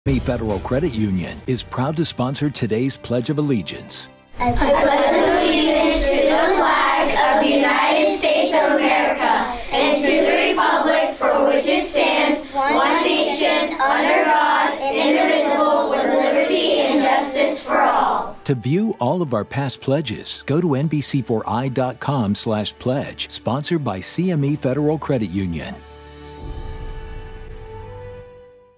CME Federal Credit Union is proud to sponsor today's Pledge of Allegiance. I pledge allegiance to the flag of the United States of America and to the republic for which it stands, one nation, under God, indivisible, with liberty and justice for all. To view all of our past pledges, go to NBC4i.com/pledge, sponsored by CME Federal Credit Union.